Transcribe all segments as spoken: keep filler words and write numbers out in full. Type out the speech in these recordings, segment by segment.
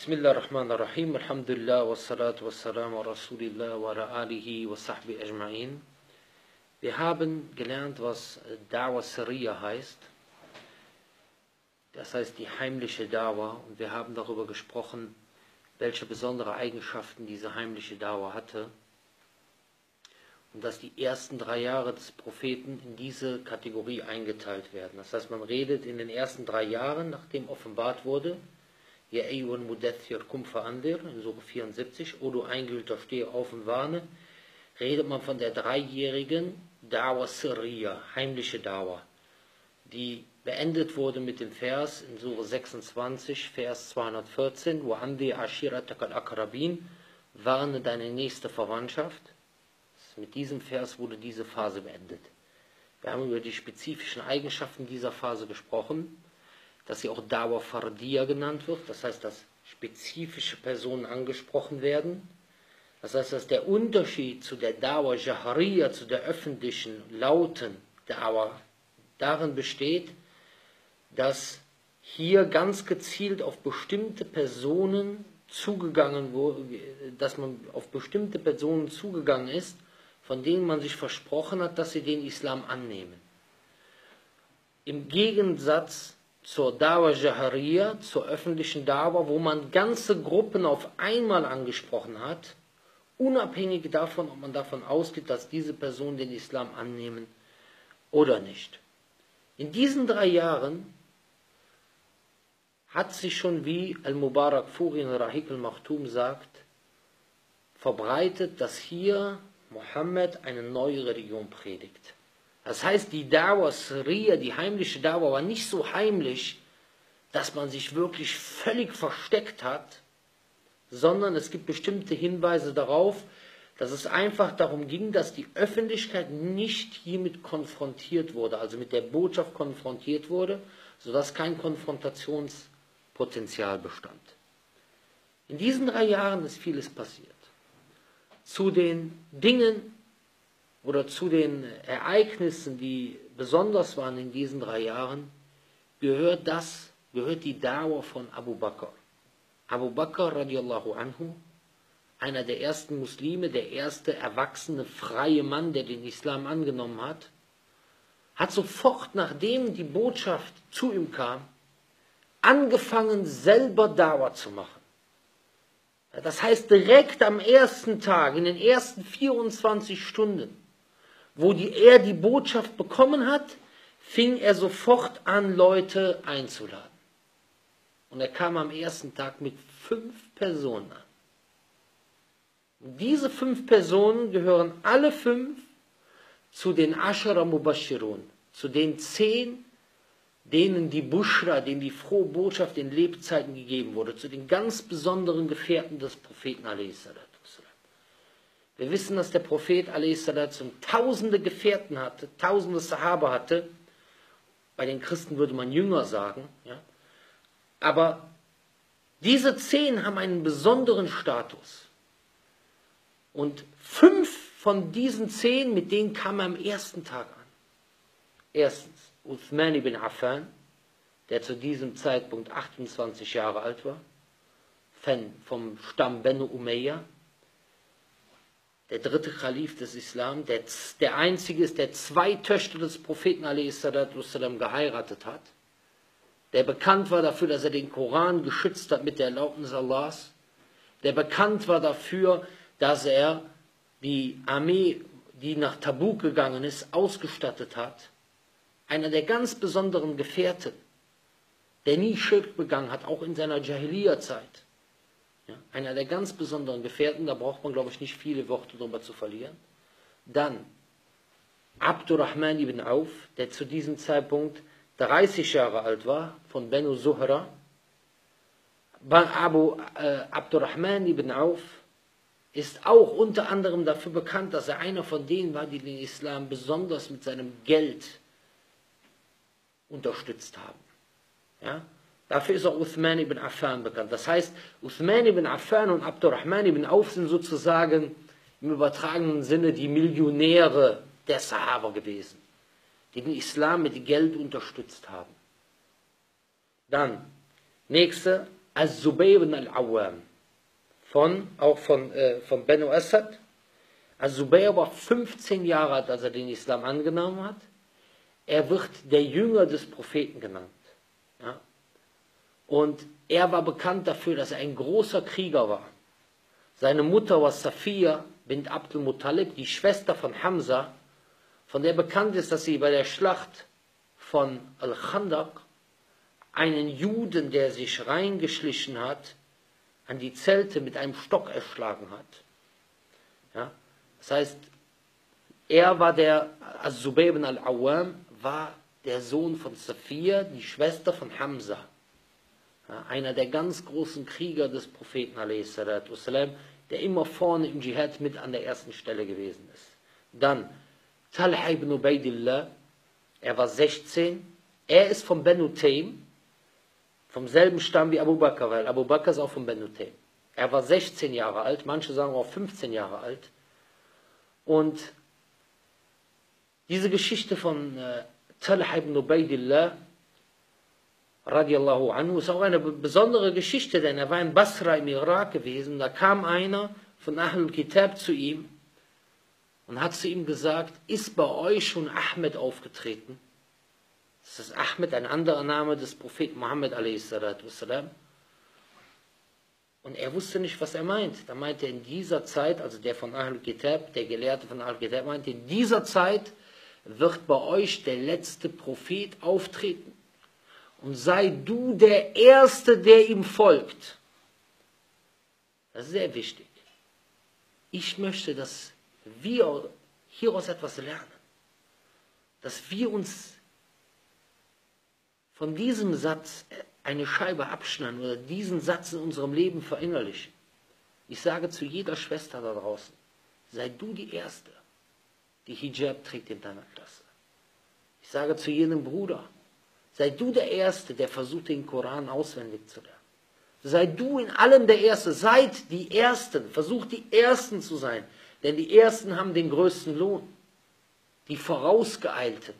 Bismillahirrahmanirrahim, Alhamdulillah, wassalatu wassalamu ala Rasulillah wa ala alihi wa sahbihi ajma'in. Wir haben gelernt, was Da'wa Sirriya heißt. Das heißt die heimliche Da'wa. Und wir haben darüber gesprochen, welche besondere Eigenschaften diese heimliche Da'wa hatte. Und dass die ersten drei Jahre des Propheten in diese Kategorie eingeteilt werden. Das heißt, man redet in den ersten drei Jahren, nachdem offenbart wurde, Ja ayyuhal mudaththir kum fa'andir, in Sure vierundsiebzig, O du Eingehüllter, stehe auf und warne, redet man von der dreijährigen Da'wa Sirriya, heimliche Da'wa, die beendet wurde mit dem Vers in Sure sechsundzwanzig, Vers zweihundertvierzehn, Wa andi ashiratakal akrabin, warne deine nächste Verwandtschaft. Mit diesem Vers wurde diese Phase beendet. Wir haben über die spezifischen Eigenschaften dieser Phase gesprochen, dass sie auch Da'wa Fardiyya genannt wird, das heißt, dass spezifische Personen angesprochen werden. Das heißt, dass der Unterschied zu der Da'wa Jahriyya, zu der öffentlichen, lauten Da'wa, darin besteht, dass hier ganz gezielt auf bestimmte Personen zugegangen wurde, dass man auf bestimmte Personen zugegangen ist, von denen man sich versprochen hat, dass sie den Islam annehmen. Im Gegensatz zur Da'wa Jahriyya, zur öffentlichen Da'wa, wo man ganze Gruppen auf einmal angesprochen hat, unabhängig davon, ob man davon ausgeht, dass diese Personen den Islam annehmen oder nicht. In diesen drei Jahren hat sich schon, wie Al-Mubarakfuri in Rahiq al-Maktum sagt, verbreitet, dass hier Mohammed eine neue Religion predigt. Das heißt, die Da'wa Sirriya, die heimliche Da'wa, war nicht so heimlich, dass man sich wirklich völlig versteckt hat, sondern es gibt bestimmte Hinweise darauf, dass es einfach darum ging, dass die Öffentlichkeit nicht hiermit konfrontiert wurde, also mit der Botschaft konfrontiert wurde, sodass kein Konfrontationspotenzial bestand. In diesen drei Jahren ist vieles passiert. Zu den Dingen, oder zu den Ereignissen, die besonders waren in diesen drei Jahren, gehört das, gehört die Da'wa von Abu Bakr. Abu Bakr radiallahu anhu, einer der ersten Muslime, der erste erwachsene, freie Mann, der den Islam angenommen hat, hat sofort, nachdem die Botschaft zu ihm kam, angefangen, selber Da'wa zu machen. Das heißt, direkt am ersten Tag, in den ersten vierundzwanzig Stunden, wo die, er die Botschaft bekommen hat, fing er sofort an, Leute einzuladen. Und er kam am ersten Tag mit fünf Personen an. Und diese fünf Personen gehören alle fünf zu den Ashara Mubashirun, zu den zehn, denen die Bushra, denen die frohe Botschaft in Lebzeiten gegeben wurde, zu den ganz besonderen Gefährten des Propheten a s. Wir wissen, dass der Prophet a s. tausende Gefährten hatte, tausende Sahaba hatte. Bei den Christen würde man Jünger sagen. Ja? Aber diese zehn haben einen besonderen Status. Und fünf von diesen zehn, mit denen kam er am ersten Tag an. Erstens Uthman ibn Affan, der zu diesem Zeitpunkt achtundzwanzig Jahre alt war, vom Stamm Banu Umayya. Der dritte Kalif des Islam, der, der einzige ist, der zwei Töchter des Propheten a s. geheiratet hat, der bekannt war dafür, dass er den Koran geschützt hat mit der Erlaubnis Allahs, der bekannt war dafür, dass er die Armee, die nach Tabuk gegangen ist, ausgestattet hat, einer der ganz besonderen Gefährten, der nie Schirk begangen hat, auch in seiner Jahiliya-Zeit. Ja, einer der ganz besonderen Gefährten, da braucht man, glaube ich, nicht viele Worte darüber zu verlieren. Dann Abdurrahman ibn Auf, der zu diesem Zeitpunkt dreißig Jahre alt war, von Banu Zuhra. Abu äh, Abdurrahman ibn Auf ist auch unter anderem dafür bekannt, dass er einer von denen war, die den Islam besonders mit seinem Geld unterstützt haben. Ja? Dafür ist auch Uthman ibn Affan bekannt. Das heißt, Uthman ibn Affan und Abdurrahman ibn Auf sind sozusagen im übertragenen Sinne die Millionäre der Sahaba gewesen, die den Islam mit Geld unterstützt haben. Dann, nächste, Az-Zubayr ibn al-Awwam, von, auch von, äh, von Banu Asad. Az-Zubayr war fünfzehn Jahre alt, als er den Islam angenommen hat. Er wird der Jünger des Propheten genannt. Ja? Und er war bekannt dafür, dass er ein großer Krieger war. Seine Mutter war Safiya bint Abdul Muttalib, die Schwester von Hamza, von der bekannt ist, dass sie bei der Schlacht von Al-Khandaq einen Juden, der sich reingeschlichen hat, an die Zelte mit einem Stock erschlagen hat. Ja? Das heißt, er war der, Az-Zubayr ibn al-Awwam war der Sohn von Safiya, die Schwester von Hamza. Ja, einer der ganz großen Krieger des Propheten, wassalam, der immer vorne im Dschihad mit an der ersten Stelle gewesen ist. Dann Talha ibn Ubaydillah, er war sechzehn, er ist von Banu Taym, vom selben Stamm wie Abu Bakr, weil Abu Bakr ist auch von Banu Taym. Er war sechzehn Jahre alt, manche sagen auch fünfzehn Jahre alt. Und diese Geschichte von äh, Talha ibn Ubaydillah, radiallahu anhu, ist auch eine besondere Geschichte, denn er war in Basra im Irak gewesen. Da kam einer von Ahlul Kitab zu ihm und hat zu ihm gesagt, ist bei euch schon Ahmed aufgetreten? Das ist Ahmed, ein anderer Name des Propheten Muhammad a s. Und er wusste nicht, was er meint. Da meinte er in dieser Zeit, also der von Ahlul Kitab, der Gelehrte von Ahlul Kitab, meinte, in dieser Zeit wird bei euch der letzte Prophet auftreten. Und sei du der Erste, der ihm folgt. Das ist sehr wichtig. Ich möchte, dass wir hieraus etwas lernen. Dass wir uns von diesem Satz eine Scheibe abschneiden oder diesen Satz in unserem Leben verinnerlichen. Ich sage zu jeder Schwester da draußen, sei du die Erste, die Hijab trägt in deiner Klasse. Ich sage zu jedem Bruder, sei du der Erste, der versucht, den Koran auswendig zu lernen. Sei du in allem der Erste. Seid die Ersten. Versucht die Ersten zu sein. Denn die Ersten haben den größten Lohn. Die Vorausgeeilten.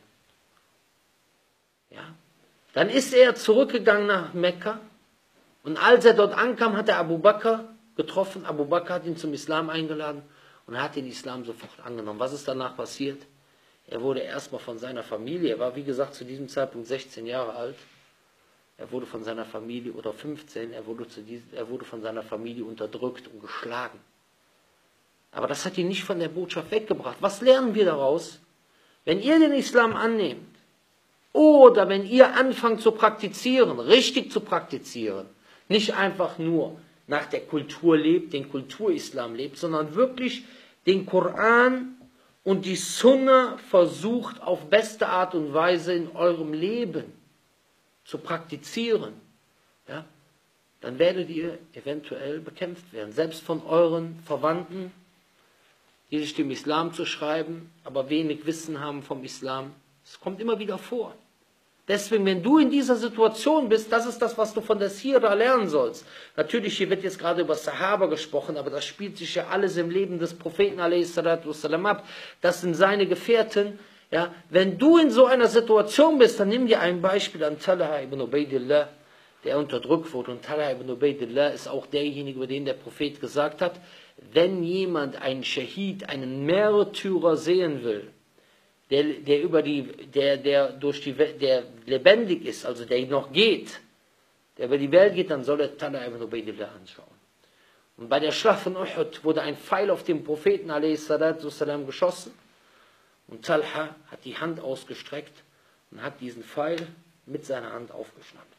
Ja? Dann ist er zurückgegangen nach Mekka. Und als er dort ankam, hat er Abu Bakr getroffen. Abu Bakr hat ihn zum Islam eingeladen. Und er hat den Islam sofort angenommen. Was ist danach passiert? Er wurde erstmal von seiner Familie, er war wie gesagt zu diesem Zeitpunkt sechzehn Jahre alt, er wurde von seiner Familie, oder fünfzehn, er wurde, zu diesem, er wurde von seiner Familie unterdrückt und geschlagen. Aber das hat ihn nicht von der Botschaft weggebracht. Was lernen wir daraus? Wenn ihr den Islam annehmt, oder wenn ihr anfangt zu praktizieren, richtig zu praktizieren, nicht einfach nur nach der Kultur lebt, den Kulturislam lebt, sondern wirklich den Koran und die Sunna versucht auf beste Art und Weise in eurem Leben zu praktizieren, ja, dann werdet ihr eventuell bekämpft werden. Selbst von euren Verwandten, die sich dem Islam zu schreiben, aber wenig Wissen haben vom Islam. Es kommt immer wieder vor. Deswegen, wenn du in dieser Situation bist, das ist das, was du von der Sira lernen sollst. Natürlich, hier wird jetzt gerade über Sahaba gesprochen, aber das spielt sich ja alles im Leben des Propheten a s. ab. Das sind seine Gefährten. Ja, wenn du in so einer Situation bist, dann nimm dir ein Beispiel an Talha ibn Ubaydillah, der unterdrückt wurde. Und Talha ibn Ubaydillah ist auch derjenige, über den der Prophet gesagt hat, wenn jemand einen Schahid, einen Märtyrer sehen will, Der, der, über die, der, der, durch die, der lebendig ist, also der noch geht, der über die Welt geht, dann soll er Talha ibn Ubaydillah anschauen. Und bei der Schlacht von Uhud wurde ein Pfeil auf den Propheten a s. geschossen und Talha hat die Hand ausgestreckt und hat diesen Pfeil mit seiner Hand aufgeschnappt.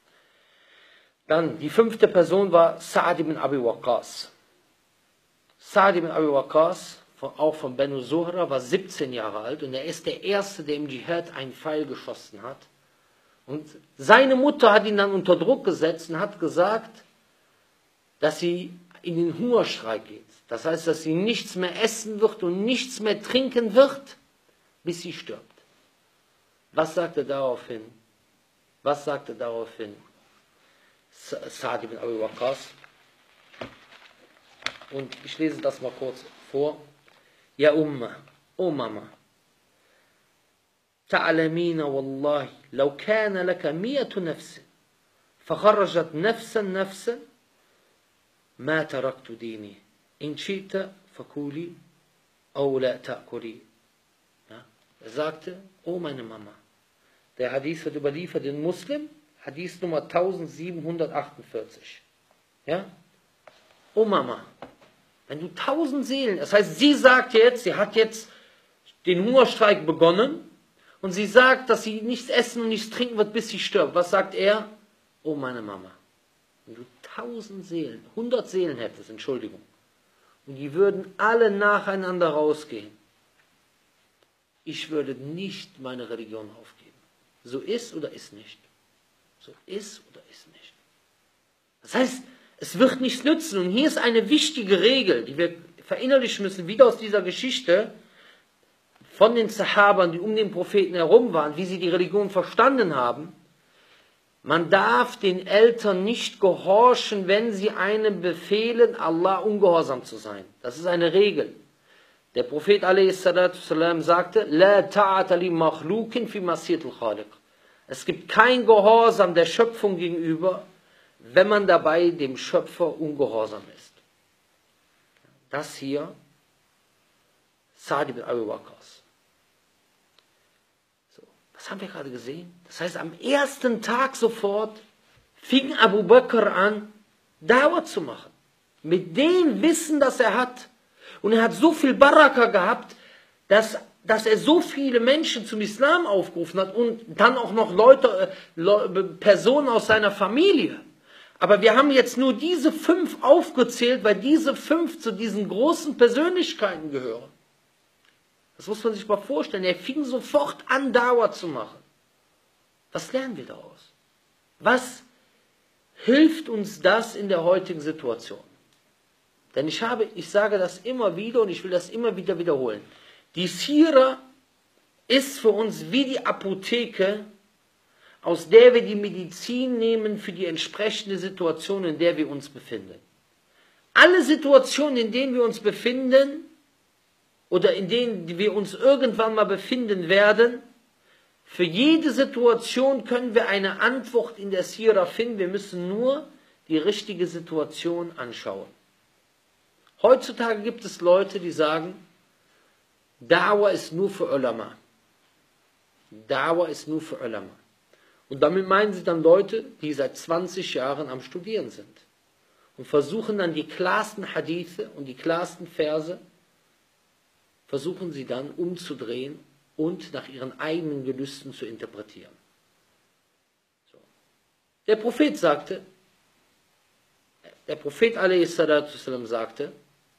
Dann, die fünfte Person war Sa'ad ibn Abi Waqqas. Sa'ad ibn Abi Waqqas, auch von Banu Zuhra, war siebzehn Jahre alt und er ist der Erste, der im Dschihad einen Pfeil geschossen hat. Und seine Mutter hat ihn dann unter Druck gesetzt und hat gesagt, dass sie in den Hungerstreik geht. Das heißt, dass sie nichts mehr essen wird und nichts mehr trinken wird, bis sie stirbt. Was sagte daraufhin? Was sagte daraufhin Sa'ad ibn Abi Waqqas? Und ich lese das mal kurz vor. Ja Umma, O Mama, تعلمين والله لو كان لك مئة نفس فخرجت نفسا نفسا ما تركت ديني إن شئت فكولي أو لا تأكلي. Ja, er sagte, oh meine Mama, der Hadith wird überliefert in Muslim, Hadith Nummer eintausendsiebenhundertachtundvierzig. Ja? Oh Mama, wenn du tausend Seelen, das heißt, sie sagt jetzt, sie hat jetzt den Hungerstreik begonnen und sie sagt, dass sie nichts essen und nichts trinken wird, bis sie stirbt. Was sagt er? Oh meine Mama, wenn du tausend Seelen, hundert Seelen hättest, Entschuldigung, und die würden alle nacheinander rausgehen, ich würde nicht meine Religion aufgeben. So ist oder ist nicht. So ist oder ist nicht. Das heißt, es wird nichts nützen. Und hier ist eine wichtige Regel, die wir verinnerlichen müssen, wieder aus dieser Geschichte von den Sahabern, die um den Propheten herum waren, wie sie die Religion verstanden haben. Man darf den Eltern nicht gehorchen, wenn sie einem befehlen, Allah ungehorsam zu sein. Das ist eine Regel. Der Prophet a s. sagte, La ta'ata li makhlukin fi masiyatil khaliq. Es gibt kein Gehorsam der Schöpfung gegenüber, wenn man dabei dem Schöpfer ungehorsam ist. Das hier, Sa'd ibn Abi Waqqas. So, was haben wir gerade gesehen? Das heißt, am ersten Tag sofort fing Abu Bakr an, Dawah zu machen. Mit dem Wissen, das er hat. Und er hat so viel Baraka gehabt, dass, dass er so viele Menschen zum Islam aufgerufen hat und dann auch noch Leute, äh, Personen aus seiner Familie. Aber wir haben jetzt nur diese fünf aufgezählt, weil diese fünf zu diesen großen Persönlichkeiten gehören. Das muss man sich mal vorstellen. Er fing sofort an, Dawah zu machen. Was lernen wir daraus? Was hilft uns das in der heutigen Situation? Denn ich, habe, ich sage das immer wieder und ich will das immer wieder wiederholen. Die Sira ist für uns wie die Apotheke, aus der wir die Medizin nehmen für die entsprechende Situation, in der wir uns befinden. Alle Situationen, in denen wir uns befinden oder in denen wir uns irgendwann mal befinden werden, für jede Situation können wir eine Antwort in der Sira finden. Wir müssen nur die richtige Situation anschauen. Heutzutage gibt es Leute, die sagen, Dawah ist nur für Ulama. Dawah ist nur für Ulama. Und damit meinen sie dann Leute, die seit zwanzig Jahren am Studieren sind. Und versuchen dann die klarsten Hadithe und die klarsten Verse, versuchen sie dann umzudrehen und nach ihren eigenen Gelüsten zu interpretieren. So. Der Prophet sagte, der Prophet a s. sagte,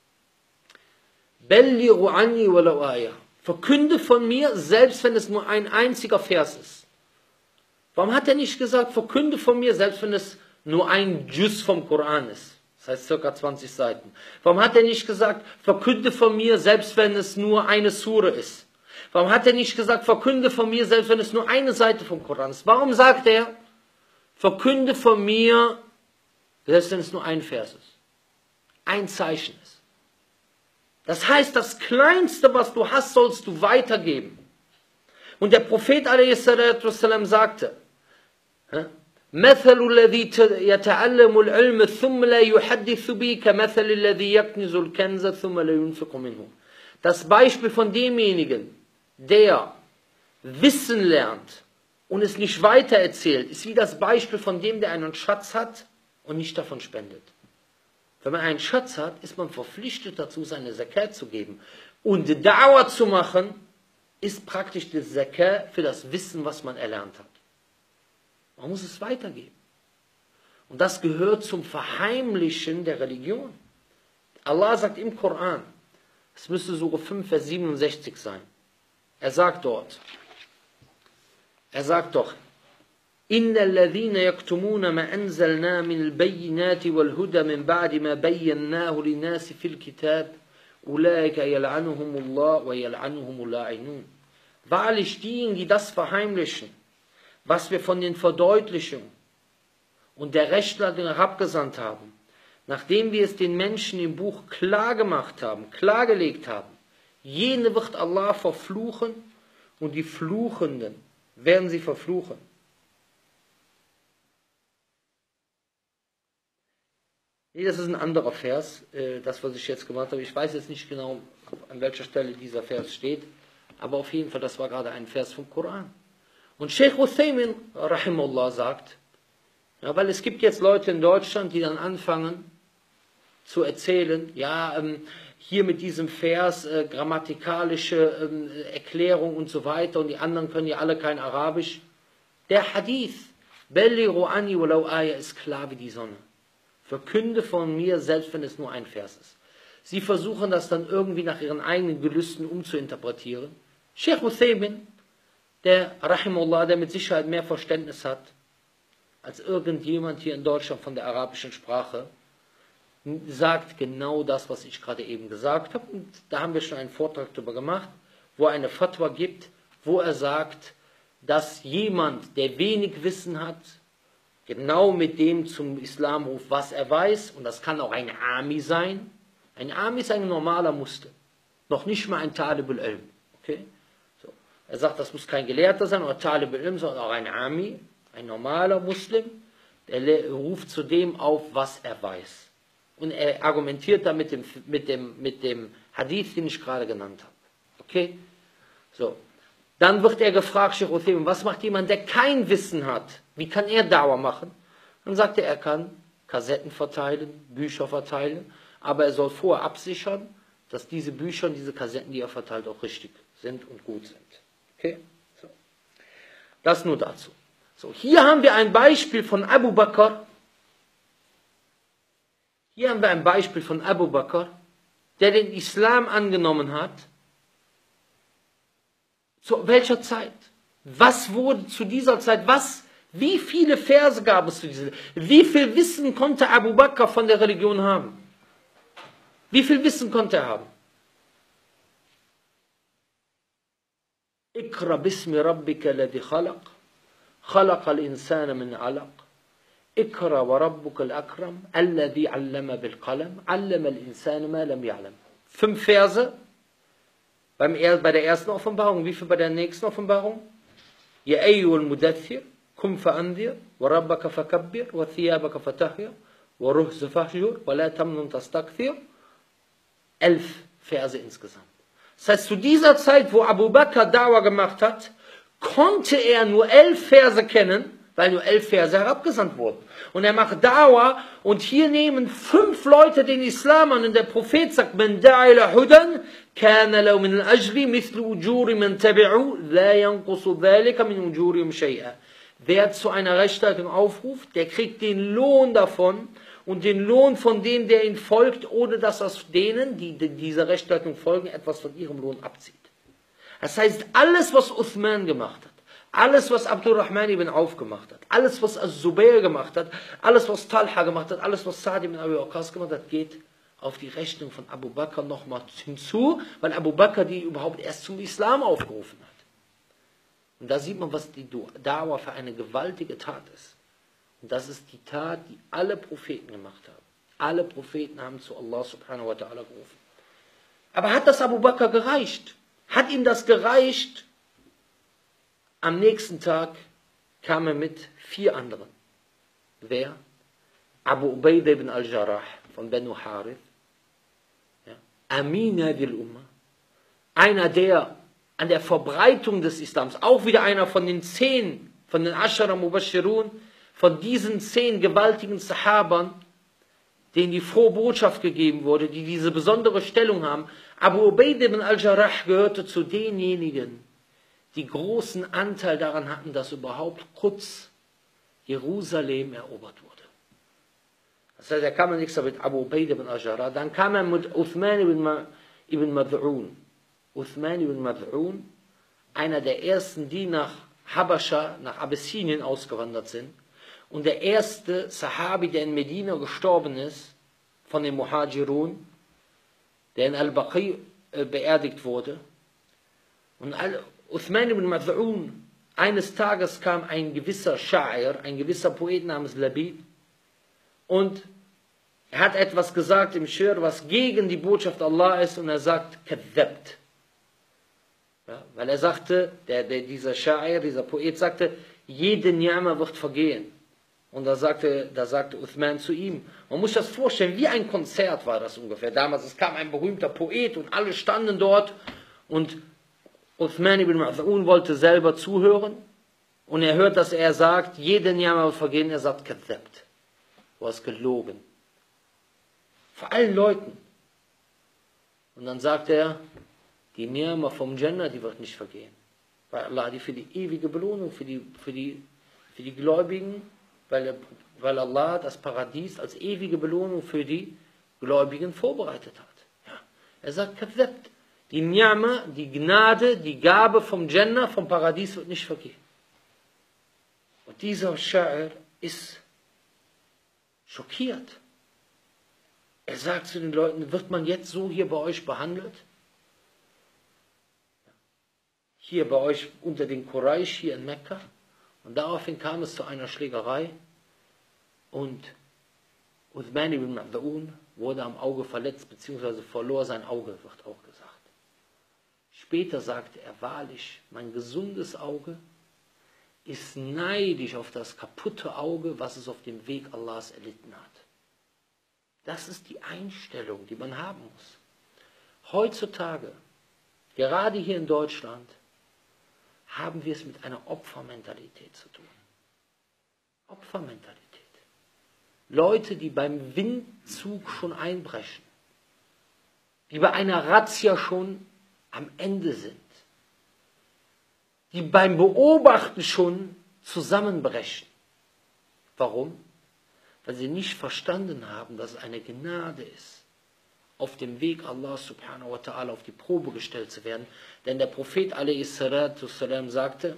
Belliru anni walau aya. Verkünde von mir, selbst wenn es nur ein einziger Vers ist. Warum hat er nicht gesagt, verkünde von mir, selbst wenn es nur ein Juz vom Koran ist? Das heißt circa zwanzig Seiten. Warum hat er nicht gesagt, verkünde von mir, selbst wenn es nur eine Sure ist? Warum hat er nicht gesagt, verkünde von mir, selbst wenn es nur eine Seite vom Koran ist? Warum sagt er, verkünde von mir, selbst wenn es nur ein Vers ist? Ein Zeichen ist. Das heißt, das Kleinste, was du hast, sollst du weitergeben. Und der Prophet a s. sagte, مثل الذي يتعلم العلم ثم لا يحدث به كمثل الذي يكنز الكنز ثم لا ينفق منه. Das Beispiel von demjenigen, der Wissen lernt und es nicht weitererzählt, ist wie das Beispiel von dem, der einen Schatz hat und nicht davon spendet. Wenn man einen Schatz hat, ist man verpflichtet dazu, seine Zakat zu geben. Und Da'wah zu machen, ist praktisch die Zakat für das Wissen, was man erlernt hat. Man muss es weitergeben. Und das gehört zum Verheimlichen der Religion. Allah sagt im Koran, es müsste Sure fünf, Vers siebenundsechzig sein. Er sagt dort, er sagt doch, إن الذين يكتمون ما أنزلنا من البينات والهدى من بعد ما بيناه للناس في الكتاب أولئك يلعنهم الله ويلعنهم اللاعنون. Wahrlich diejenigen, die das verheimlichen, was wir von den Verdeutlichungen und der Rechtleitung herabgesandt haben, nachdem wir es den Menschen im Buch klar gemacht haben, klargelegt haben, jene wird Allah verfluchen und die Fluchenden werden sie verfluchen. Nee, das ist ein anderer Vers, äh, das, was ich jetzt gemacht habe. Ich weiß jetzt nicht genau, an welcher Stelle dieser Vers steht, aber auf jeden Fall, das war gerade ein Vers vom Koran. Und Sheikh Uthaymin, rahimahullah, sagt, ja, weil es gibt jetzt Leute in Deutschland, die dann anfangen zu erzählen, ja, ähm, hier mit diesem Vers, äh, grammatikalische ähm, Erklärung und so weiter, und die anderen können ja alle kein Arabisch. Der Hadith, Bellighu anni walau aya, ist klar wie die Sonne. Verkünde von mir, selbst wenn es nur ein Vers ist. Sie versuchen das dann irgendwie nach ihren eigenen Gelüsten umzuinterpretieren. Sheikh Uthaymin, der Rahimullah, der mit Sicherheit mehr Verständnis hat als irgendjemand hier in Deutschland von der arabischen Sprache, sagt genau das, was ich gerade eben gesagt habe. Und da haben wir schon einen Vortrag darüber gemacht, wo er eine Fatwa gibt, wo er sagt, dass jemand, der wenig Wissen hat, genau mit dem zum Islam ruft, was er weiß, und das kann auch ein Ami sein. Ein Ami ist ein normaler Muslim, noch nicht mal ein Talib al-Ilm. Okay? So. Er sagt, das muss kein Gelehrter sein oder Talib al-Ilm, sondern auch ein Ami, ein normaler Muslim, der ruft zu dem auf, was er weiß. Und er argumentiert da mit dem, mit dem, mit dem Hadith, den ich gerade genannt habe. Okay? So. Dann wird er gefragt, Sheikh Uthaymin, was macht jemand, der kein Wissen hat? Wie kann er Dauer machen? Dann sagt er, er kann Kassetten verteilen, Bücher verteilen, aber er soll vorher absichern, dass diese Bücher und diese Kassetten, die er verteilt, auch richtig sind und gut sind. Okay? So. Das nur dazu. So, hier haben wir ein Beispiel von Abu Bakr. Hier haben wir ein Beispiel von Abu Bakr, der den Islam angenommen hat. Zu welcher Zeit? Was wurde zu dieser Zeit, was, wie viele Verse gab es zu dieser Zeit? Wie viel Wissen konnte Abu Bakr von der Religion haben? Wie viel Wissen konnte er haben? Ikra bismi rabbika alladhi khalaq, khalaqa al-insana min alaq, ikra wa rabbuka al-akram, alladhi allama bil qalam, allama al-insana ma lam ya'lam. Fünf Verse. Beim, bei der ersten Offenbarung, wie viel bei der nächsten Offenbarung? Ya ayyuhal mudaththir, kum fa'anzir, wa rabbaka fakabbir, wa thiyabaka fatahhir, wa ruhza fahjur, wa la tamnun tastakthir. Elf Verse insgesamt. Das heißt, zu dieser Zeit, wo Abu Bakr Dawa gemacht hat, konnte er nur elf Verse kennen, weil nur elf Verse herabgesandt wurden. Und er macht Dawa, und hier nehmen fünf Leute den Islam an, und der Prophet sagt, man da'a ila hudan, kana law min al-ajri mithlu ujuri man tabi'u, la yanqusu dhalika min ujurihim shay'a. Wer zu einer Rechtsleitung aufruft, der kriegt den Lohn davon und den Lohn von dem, der ihn folgt, ohne dass aus denen, die dieser Rechtsleitung folgen, etwas von ihrem Lohn abzieht. Das heißt, alles, was Uthman gemacht hat, alles, was Abdurrahman ibn Auf gemacht hat, alles, was Az-Zubair gemacht hat, alles, was Talha gemacht hat, alles, was Sa'd ibn Abi Waqqas gemacht hat, geht auf die Rechnung von Abu Bakr nochmal hinzu, weil Abu Bakr die überhaupt erst zum Islam aufgerufen hat. Und da sieht man, was die Dawa für eine gewaltige Tat ist. Und das ist die Tat, die alle Propheten gemacht haben. Alle Propheten haben zu Allah subhanahu wa ta'ala gerufen. Aber hat das Abu Bakr gereicht? Hat ihm das gereicht? Am nächsten Tag kam er mit vier anderen. Wer? Abu Ubaidah ibn al-Jarrah von Banu Harith. Ja. Amin hadil Umma. Einer, der an der Verbreitung des Islams, auch wieder einer von den zehn, von den Ashara Mubashirun, von diesen zehn gewaltigen Sahabern, denen die frohe Botschaft gegeben wurde, die diese besondere Stellung haben. Abu Ubaidah ibn al-Jarrah gehörte zu denjenigen, die großen Anteil daran hatten, dass überhaupt Quds, Jerusalem, erobert wurde. Das heißt, er kam nächstes mit Abu Ubaidah ibn al-Jarrah, dann kam er mit Uthman ibn Mad'un. Uthman ibn Mad'un, einer der ersten, die nach Habascha, nach Abessinien ausgewandert sind, und der erste Sahabi, der in Medina gestorben ist, von den Muhajirun, der in Al-Baqi äh, beerdigt wurde. Und alle, Uthman ibn Mad'un, eines Tages kam ein gewisser Sha'ir, ein gewisser Poet namens Labid, und er hat etwas gesagt im Schir, was gegen die Botschaft Allah ist, und er sagt, kadhabt. Ja, weil er sagte, der, der, dieser Sha'ir, dieser Poet sagte, jede Ni'ma wird vergehen. Und da sagte, da sagte Uthman zu ihm, man muss das vorstellen, wie ein Konzert war das ungefähr. Damals, es kam ein berühmter Poet und alle standen dort und Uthman ibn Maz'un wollte selber zuhören und er hört, dass er sagt, jeden Jahr wird vergehen, er sagt, kadhabt. Du hast gelogen. Vor allen Leuten. Und dann sagt er, die Ni'ma vom Jannah, die wird nicht vergehen. Weil Allah die für die ewige Belohnung, für die, für die, für die Gläubigen, weil, weil Allah das Paradies als ewige Belohnung für die Gläubigen vorbereitet hat. Ja. Er sagt, kadhabt. Die Ni'ma, die Gnade, die Gabe vom Jannah, vom Paradies wird nicht vergehen. Und dieser Sha'ir ist schockiert. Er sagt zu den Leuten, wird man jetzt so hier bei euch behandelt? Hier bei euch unter den Quraysh, hier in Mekka. Und daraufhin kam es zu einer Schlägerei und Uthman ibn Maz'un wurde am Auge verletzt, beziehungsweise verlor sein Auge, wird auch gesagt. Später sagte er wahrlich, mein gesundes Auge ist neidisch auf das kaputte Auge, was es auf dem Weg Allahs erlitten hat. Das ist die Einstellung, die man haben muss. Heutzutage, gerade hier in Deutschland, haben wir es mit einer Opfermentalität zu tun. Opfermentalität. Leute, die beim Windzug schon einbrechen, die bei einer Razzia schon am Ende sind, die beim Beobachten schon zusammenbrechen. Warum? Weil sie nicht verstanden haben, dass es eine Gnade ist, auf dem Weg Allah subhanahu wa ta'ala auf die Probe gestellt zu werden. Denn der Prophet alayhi salatu salam sagte,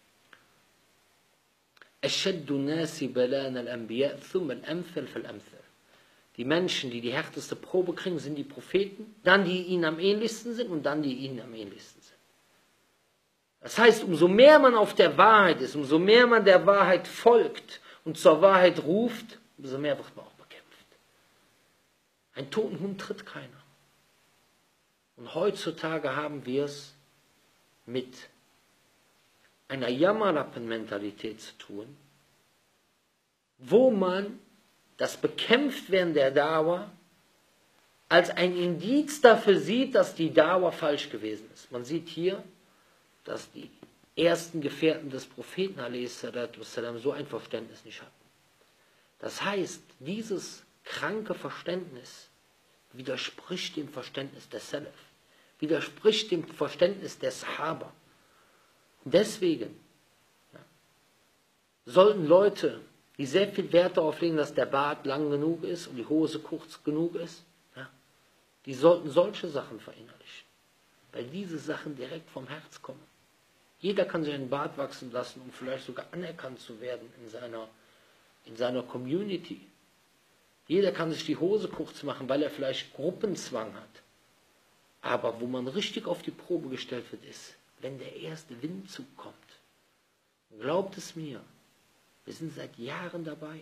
Ashaddu nasi balan al-anbiya thumma al-amthal fal-amthal. Die Menschen, die die härteste Probe kriegen, sind die Propheten, dann die ihnen am ähnlichsten sind und dann die ihnen am ähnlichsten sind. Das heißt, umso mehr man auf der Wahrheit ist, umso mehr man der Wahrheit folgt und zur Wahrheit ruft, umso mehr wird man auch bekämpft. Ein toten Hund tritt keiner. Und heutzutage haben wir es mit einer Jammerlappen-Mentalität zu tun, wo man das Bekämpftwerden der Dawa als ein Indiz dafür sieht, dass die Dawa falsch gewesen ist. Man sieht hier, dass die ersten Gefährten des Propheten a s. so ein Verständnis nicht hatten. Das heißt, dieses kranke Verständnis widerspricht dem Verständnis des Salaf, widerspricht dem Verständnis der Sahaba. Und deswegen ja, sollten Leute, die sehr viel Wert darauf legen, dass der Bart lang genug ist und die Hose kurz genug ist, ja, die sollten solche Sachen verinnerlichen, weil diese Sachen direkt vom Herz kommen. Jeder kann sich einen Bart wachsen lassen, um vielleicht sogar anerkannt zu werden in seiner, in seiner Community. Jeder kann sich die Hose kurz machen, weil er vielleicht Gruppenzwang hat. Aber wo man richtig auf die Probe gestellt wird, ist, wenn der erste Windzug kommt. Glaubt es mir, wir sind seit Jahren dabei.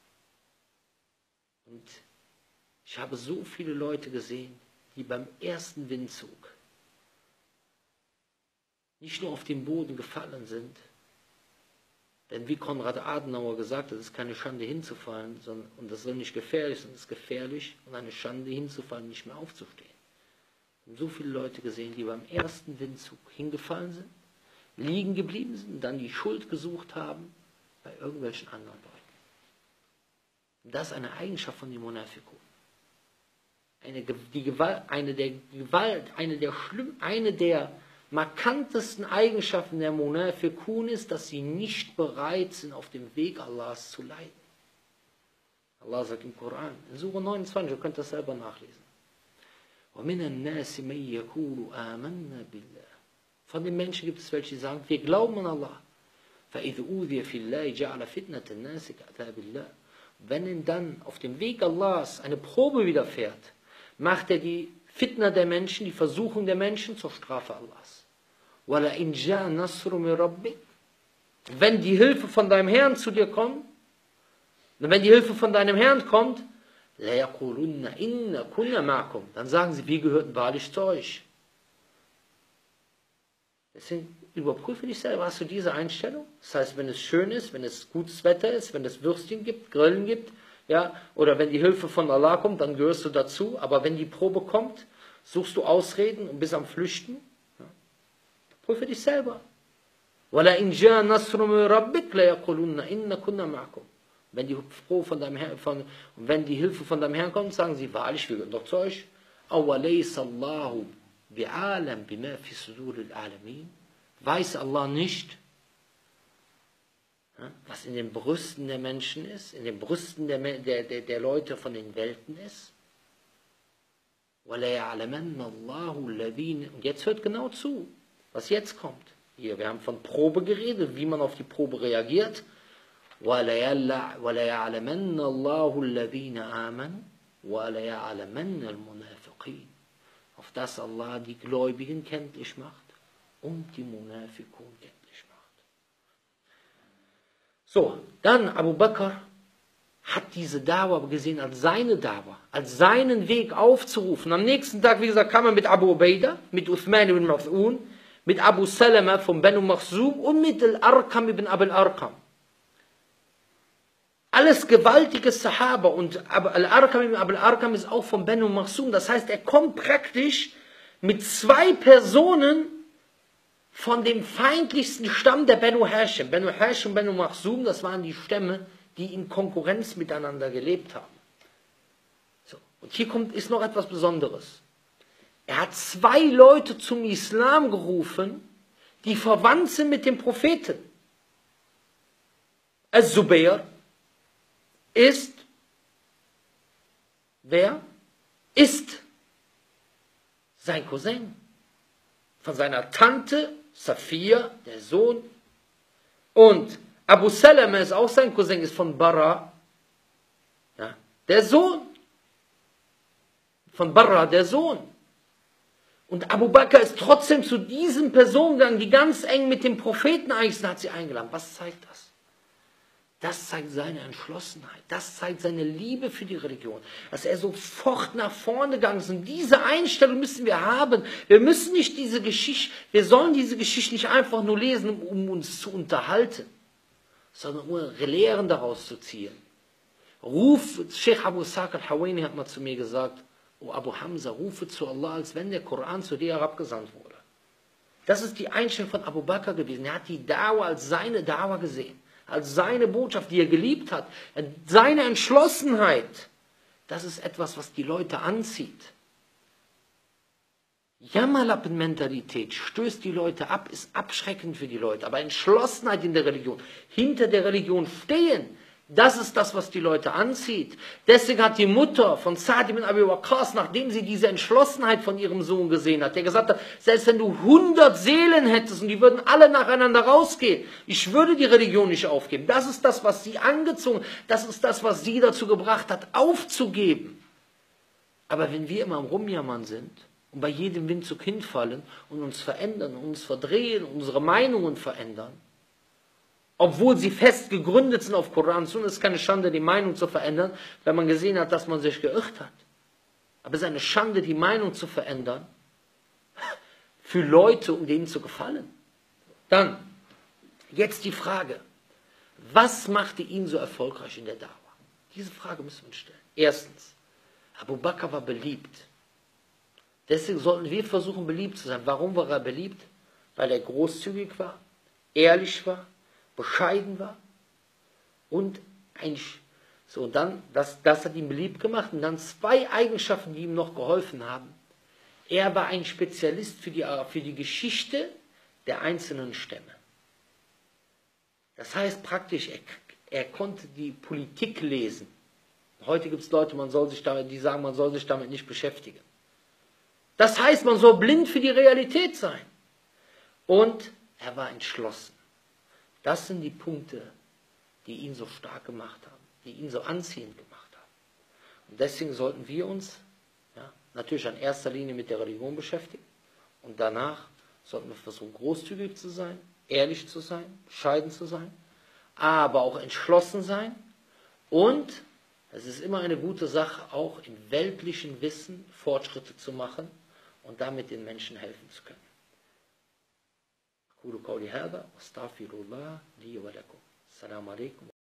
Und ich habe so viele Leute gesehen, die beim ersten Windzug nicht nur auf den Boden gefallen sind, denn wie Konrad Adenauer gesagt hat, es ist keine Schande hinzufallen, sondern, und das soll nicht gefährlich sein, es ist gefährlich und eine Schande hinzufallen, nicht mehr aufzustehen. Wir haben so viele Leute gesehen, die beim ersten Windzug hingefallen sind, liegen geblieben sind und dann die Schuld gesucht haben bei irgendwelchen anderen Leuten. Und das ist eine Eigenschaft von den Munafiqun. Eine, die Gewalt, eine der Gewalt, eine der schlimm, eine der markantesten Eigenschaften der Munafiqun ist, dass sie nicht bereit sind, auf dem Weg Allahs zu leiden. Allah sagt im Koran, in Surah neunundzwanzig, ihr könnt das selber nachlesen. وَمِنَ النَّاسِ مَنْ يَقُولُ آمَنَّا بِاللَّهِ. Von den Menschen gibt es welche, die sagen, wir glauben an Allah. فَإِذْ أُوذِيَ فِي اللَّهِ جَعَلَ فِتْنَةَ النَّاسِ كَعْذَابِ اللَّهِ. Wenn ihm dann auf dem Weg Allahs eine Probe widerfährt, macht er die Fitna der Menschen, die Versuchung der Menschen zur Strafe Allahs. وَلَئِنْ جَاءَ نَصْرٌ مِنْ رَبِّكَ. Wenn die Hilfe von deinem Herrn zu dir kommt, wenn die Hilfe von deinem Herrn kommt, لَيَقُولُنَّ إِنَّا كُنَّا مَعَكُمْ. Dann sagen sie, wir gehörten wahrlich zu euch. Deswegen überprüfe dich selber, hast du diese Einstellung? Das heißt, wenn es schön ist, wenn es gutes Wetter ist, wenn es Würstchen gibt, Grillen gibt, ja, oder wenn die Hilfe von Allah kommt, dann gehörst du dazu. Aber wenn die Probe kommt, suchst du Ausreden und bist am Flüchten. Ja. Prüfe dich selber. وَلَئِنْ جَاءَ نَصْرٌ مِنْ رَبِّكَ لَيَقُولُنَّ إِنَّا كُنَّا مَعَكُمْ. Wenn die Probe von deinem Herrn, von, wenn die Hilfe von deinem Herrn kommt, sagen sie, wahrlich, wir gehören doch zu euch. أَوَلَيْسَ اللَّهُ بِعَالَمْ بِمَا فِي صُدُورِ الْعَالَمِينَ. Weiß Allah nicht, was in den Brüsten der Menschen ist, in den Brüsten der, der, der, der Leute von den Welten ist? Und jetzt hört genau zu, was jetzt kommt. Hier, wir haben von Probe geredet, wie man auf die Probe reagiert. Auf das Allah die Gläubigen kenntlich macht und die Munafikun kenntlich macht. So, dann Abu Bakr hat diese Dawa gesehen als seine Dawa, als seinen Weg aufzurufen. Am nächsten Tag, wie gesagt, kam er mit Abu Ubaidah, mit Uthman ibn Mas'un, mit Abu Salama von Banu Makhzum und mit Al-Arqam ibn Abul Arqam. Alles gewaltige Sahaba, und Al-Arqam ibn Abul Arqam ist auch von Banu Makhzum. Das heißt, er kommt praktisch mit zwei Personen von dem feindlichsten Stamm der Banu Hashim. Banu Hashim und Banu Makhzum, das waren die Stämme, die in Konkurrenz miteinander gelebt haben. So. Und hier kommt, ist noch etwas Besonderes. Er hat zwei Leute zum Islam gerufen, die verwandt sind mit dem Propheten. Az-Zubair ist, wer? Ist sein Cousin. Von seiner Tante, Safia, der Sohn. Und Abu Salama ist auch sein Cousin, ist von Barra, ja, der Sohn. Von Barra, der Sohn. Und Abu Bakr ist trotzdem zu diesen Personen gegangen, die ganz eng mit dem Propheten eigentlich sind, hat sie eingeladen. Was zeigt das? Das zeigt seine Entschlossenheit. Das zeigt seine Liebe für die Religion. Dass er sofort nach vorne gegangen ist. Und diese Einstellung müssen wir haben. Wir müssen nicht diese Geschichte, wir sollen diese Geschichte nicht einfach nur lesen, um uns zu unterhalten, sondern um Lehren daraus zu ziehen. Ruf, Sheikh Abu Ishaq al-Hawaini hat mal zu mir gesagt, O Abu Hamza, rufe zu Allah, als wenn der Koran zu dir herabgesandt wurde. Das ist die Einstellung von Abu Bakr gewesen. Er hat die Dawa als seine Dawa gesehen. Als seine Botschaft, die er geliebt hat. Seine Entschlossenheit. Das ist etwas, was die Leute anzieht. Jammerlappen-Mentalität stößt die Leute ab, ist abschreckend für die Leute. Aber Entschlossenheit in der Religion, hinter der Religion stehen, das ist das, was die Leute anzieht. Deswegen hat die Mutter von Sa'd ibn Abi Waqqas, nachdem sie diese Entschlossenheit von ihrem Sohn gesehen hat, der gesagt hat, selbst wenn du hundert Seelen hättest und die würden alle nacheinander rausgehen, ich würde die Religion nicht aufgeben. Das ist das, was sie angezogen, das ist das, was sie dazu gebracht hat, aufzugeben. Aber wenn wir immer am Rumjammern sind und bei jedem Windzug hinfallen und uns verändern, und uns verdrehen, und unsere Meinungen verändern, obwohl sie fest gegründet sind auf Koran, so ist es keine Schande, die Meinung zu verändern, wenn man gesehen hat, dass man sich geirrt hat. Aber es ist eine Schande, die Meinung zu verändern, für Leute, um denen zu gefallen. Dann, jetzt die Frage, was machte ihn so erfolgreich in der Dawa? Diese Frage müssen wir uns stellen. Erstens, Abu Bakr war beliebt. Deswegen sollten wir versuchen, beliebt zu sein. Warum war er beliebt? Weil er großzügig war, ehrlich war, bescheiden war und ein, so, und dann, das, das hat ihn beliebt gemacht, und dann zwei Eigenschaften, die ihm noch geholfen haben. Er war ein Spezialist für die, für die Geschichte der einzelnen Stämme. Das heißt praktisch, er, er konnte die Politik lesen. Heute gibt es Leute, man soll sich damit, die sagen, man soll sich damit nicht beschäftigen. Das heißt, man soll blind für die Realität sein. Und er war entschlossen. Das sind die Punkte, die ihn so stark gemacht haben, die ihn so anziehend gemacht haben. Und deswegen sollten wir uns ja, natürlich in erster Linie mit der Religion beschäftigen. Und danach sollten wir versuchen, großzügig zu sein, ehrlich zu sein, bescheiden zu sein, aber auch entschlossen sein. Und es ist immer eine gute Sache, auch im weltlichen Wissen Fortschritte zu machen und damit den Menschen helfen zu können. أقول قولي هذا واستغفر الله لي ولكم. السلام عليكم.